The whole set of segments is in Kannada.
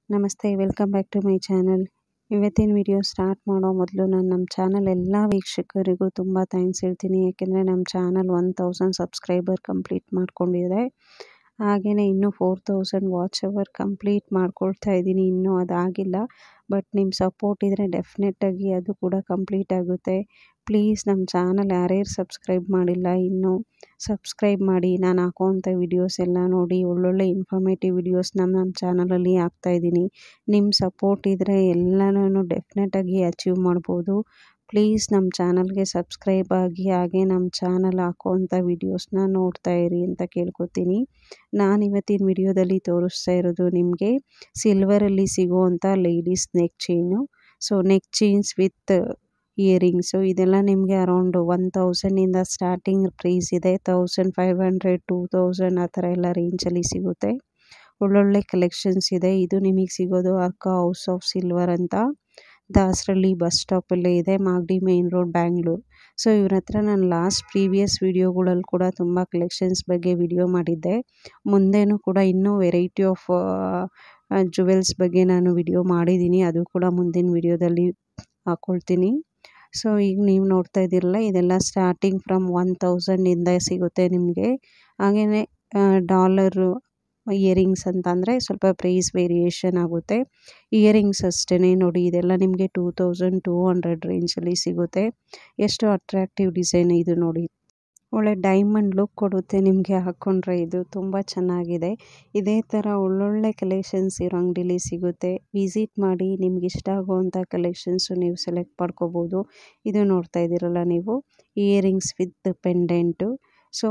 ನಮಸ್ತೆ, welcome back to my channel. ಇವತ್ತಿನ ವಿಡಿಯೋ ಸ್ಟಾರ್ಟ್ ಮಾಡೋ ಮೊದಲು ನಾನು ನಮ್ಮ ಚಾನಲ್ ಎಲ್ಲ ವೀಕ್ಷಕರಿಗೂ ತುಂಬ ಥ್ಯಾಂಕ್ಸ್ ಹೇಳ್ತೀನಿ. ಯಾಕೆಂದರೆ ನಮ್ಮ ಚಾನಲ್ 1000 ಸಬ್ಸ್ಕ್ರೈಬರ್ ಕಂಪ್ಲೀಟ್ ಮಾಡ್ಕೊಂಡಿದೆ. ಹಾಗೆಯೇ ಇನ್ನೂ 4000 ವಾಚ್ ಅವರ್ ಕಂಪ್ಲೀಟ್ ಮಾಡ್ಕೊಳ್ತಾ ಇದ್ದೀನಿ. ಇನ್ನೂ ಅದಾಗಿಲ್ಲ, ಬಟ್ ನಿಮ್ಮ ಸಪೋರ್ಟ್ ಇದ್ದರೆ ಡೆಫಿನೆಟಾಗಿ ಅದು ಕೂಡ ಕಂಪ್ಲೀಟ್ ಆಗುತ್ತೆ. ಪ್ಲೀಸ್ ನಮ್ಮ ಚಾನಲ್ ಯಾರ್ಯಾರು ಸಬ್ಸ್ಕ್ರೈಬ್ ಮಾಡಿಲ್ಲ ಇನ್ನೂ ಸಬ್ಸ್ಕ್ರೈಬ್ ಮಾಡಿ. ನಾನು ಹಾಕೋವಂಥ ವಿಡಿಯೋಸ್ ಎಲ್ಲ ನೋಡಿ ಒಳ್ಳೊಳ್ಳೆ ಇನ್ಫಾರ್ಮೇಟಿವ್ ವಿಡಿಯೋಸ್ ನಮ್ಮ ಚಾನಲಲ್ಲಿ ಹಾಕ್ತಾಯಿದ್ದೀನಿ. ನಿಮ್ಮ ಸಪೋರ್ಟ್ ಇದ್ದರೆ ಎಲ್ಲನೂ ಡೆಫಿನೆಟಾಗಿ ಅಚೀವ್ ಮಾಡ್ಬೋದು. ಪ್ಲೀಸ್ ನಮ್ಮ ಚಾನಲ್ಗೆ ಸಬ್ಸ್ಕ್ರೈಬ್ ಆಗಿ, ಹಾಗೆ ನಮ್ಮ ಚಾನಲ್ ಹಾಕೋವಂಥ ವಿಡಿಯೋಸ್ನ ನೋಡ್ತಾ ಇರಿ ಅಂತ ಕೇಳ್ಕೊತೀನಿ. ನಾನು ಇವತ್ತಿನ ವಿಡಿಯೋದಲ್ಲಿ ತೋರಿಸ್ತಾ ಇರೋದು ನಿಮಗೆ ಸಿಲ್ವರಲ್ಲಿ ಸಿಗುವಂಥ ladies neck chain. So neck chains with earrings ಇದೆಲ್ಲ ನಿಮಗೆ ಅರೌಂಡ್ 1000ಇಂದ ಸ್ಟಾರ್ಟಿಂಗ್ ಪ್ರೈಸ್ ಇದೆ. 1500 2000 ಆ ಥರ ಎಲ್ಲ ರೇಂಜಲ್ಲಿ ಸಿಗುತ್ತೆ. ಒಳ್ಳೊಳ್ಳೆ ಕಲೆಕ್ಷನ್ಸ್ ಇದೆ. ಇದು ನಿಮಗೆ ಸಿಗೋದು ಅರ್ಕ ಹೌಸ್ ಆಫ್ ಸಿಲ್ವರ್ ಅಂತ, ದಾಸರಳ್ಳಿ ಬಸ್ ಸ್ಟಾಪಲ್ಲೇ ಇದೆ, Magadi main road, Bangalore. So ಇವ್ರ ಹತ್ರ ನಾನು ಪ್ರೀವಿಯಸ್ ವೀಡಿಯೋಗಳಲ್ಲಿ ಕೂಡ ತುಂಬ ಕಲೆಕ್ಷನ್ಸ್ ಬಗ್ಗೆ ವಿಡಿಯೋ ಮಾಡಿದ್ದೆ. ಮುಂದೆನೂ ಕೂಡ ಇನ್ನೂ ವೆರೈಟಿ ಆಫ್ ಜುವೆಲ್ಸ್ ಬಗ್ಗೆ ನಾನು ವಿಡಿಯೋ ಮಾಡಿದ್ದೀನಿ. ಅದು ಕೂಡ ಮುಂದಿನ ವಿಡಿಯೋದಲ್ಲಿ ಹಾಕ್ಕೊಳ್ತೀನಿ. ಸೊ ಈಗ ನೀವು ನೋಡ್ತಾ ಇದ್ದೀರಲ್ಲ, ಇದೆಲ್ಲ ಸ್ಟಾರ್ಟಿಂಗ್ ಫ್ರಮ್ 1000ಇಂದ ಸಿಗುತ್ತೆ ನಿಮಗೆ. ಹಾಗೆಯೇ ಡಾಲರು ಇಯರಿಂಗ್ಸ್ ಅಂತಂದರೆ ಸ್ವಲ್ಪ ಪ್ರೈಸ್ ವೇರಿಯೇಷನ್ ಆಗುತ್ತೆ. ಇಯರಿಂಗ್ಸ್ ಅಷ್ಟೇ ನೋಡಿ, ಇದೆಲ್ಲ ನಿಮಗೆ 2200 ರೇಂಜಲ್ಲಿ ಸಿಗುತ್ತೆ. ಎಷ್ಟು ಅಟ್ರಾಕ್ಟಿವ್ ಡಿಸೈನ್ ಇದು ನೋಡಿ. ಒಳ್ಳೆ ಡೈಮಂಡ್ ಲುಕ್ ಕೊಡುತ್ತೆ ನಿಮಗೆ ಹಾಕ್ಕೊಂಡ್ರೆ. ಇದು ತುಂಬ ಚೆನ್ನಾಗಿದೆ. ಇದೇ ಥರ ಒಳ್ಳೊಳ್ಳೆ ಕಲೆಕ್ಷನ್ಸ್ ಇರೋ ಅಂಗಡಿಲಿ ಸಿಗುತ್ತೆ. ವಿಸಿಟ್ ಮಾಡಿ, ನಿಮ್ಗೆ ಇಷ್ಟ ಆಗುವಂಥ ಕಲೆಕ್ಷನ್ಸು ನೀವು ಸೆಲೆಕ್ಟ್ ಮಾಡ್ಕೋಬೋದು. ಇದು ನೋಡ್ತಾ ಇದ್ದೀರಲ್ಲ ನೀವು, ಇಯರಿಂಗ್ಸ್ ವಿತ್ ಪೆಂಡೆಂಟು. ಸೊ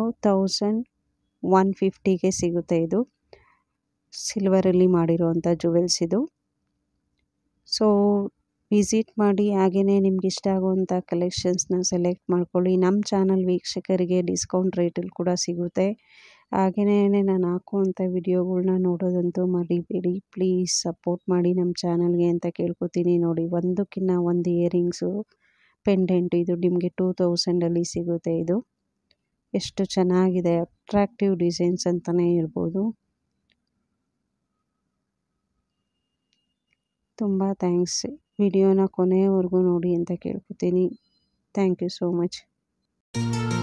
1150ಗೆ ಸಿಗುತ್ತೆ. ಇದು ಸಿಲ್ವರಲ್ಲಿ ಮಾಡಿರೋವಂಥ ಜುವೆಲ್ಸ್ ಇದು. ಸೊ ವಿಸಿಟ್ ಮಾಡಿ, ಹಾಗೆಯೇ ನಿಮ್ಗೆ ಇಷ್ಟ ಆಗುವಂಥ ಕಲೆಕ್ಷನ್ಸ್ನ ಸೆಲೆಕ್ಟ್ ಮಾಡ್ಕೊಳ್ಳಿ. ನಮ್ಮ ಚಾನಲ್ ವೀಕ್ಷಕರಿಗೆ ಡಿಸ್ಕೌಂಟ್ ರೇಟಲ್ಲಿ ಕೂಡ ಸಿಗುತ್ತೆ. ಹಾಗೆಯೇ ನಾನು ಹಾಕುವಂಥ ವಿಡಿಯೋಗಳ್ನ ನೋಡೋದಂತೂ ಮರಿಬೇಡಿ. ಪ್ಲೀಸ್ ಸಪೋರ್ಟ್ ಮಾಡಿ ನಮ್ಮ ಚಾನಲ್ಗೆ ಅಂತ ಕೇಳ್ಕೊತೀನಿ. ನೋಡಿ, ಒಂದಕ್ಕಿಂತ ಒಂದು ಇಯರಿಂಗ್ಸು ಪೆಂಡೆಂಟು ಇದು ನಿಮಗೆ 2000ಅಲ್ಲಿ ಸಿಗುತ್ತೆ. ಇದು ಎಷ್ಟು ಚೆನ್ನಾಗಿದೆ, ಅಟ್ರಾಕ್ಟಿವ್ ಡಿಸೈನ್ಸ್ ಅಂತಲೇ ಹೇಳ್ಬೋದು. ತುಂಬ ಥ್ಯಾಂಕ್ಸ್. ವಿಡಿಯೋನ ಕೊನೆಯವರೆಗೂ ನೋಡಿ ಅಂತ ಕೇಳ್ಕೊತೀನಿ. Thank you so much.